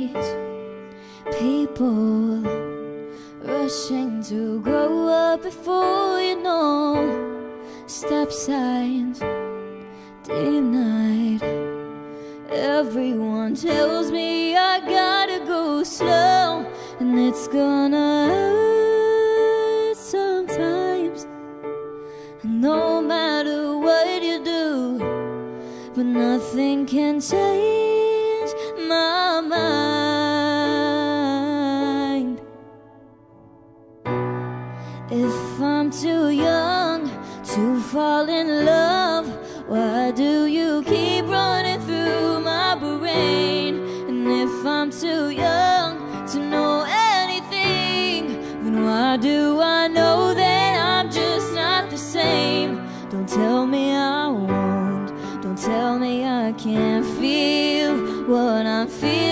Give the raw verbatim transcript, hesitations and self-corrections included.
streets, people rushing to grow up before you know. Stop signs denied. Everyone tells me I gotta go slow, and it's gonna hurt sometimes. No matter what you do, but nothing can change my mind. If I'm too young to fall in love, why do you keep running through my brain? And if I'm too young to know anything, then why do I know that I'm just not the same? Don't tell me I won't, don't tell me I can't feel what I'm feeling.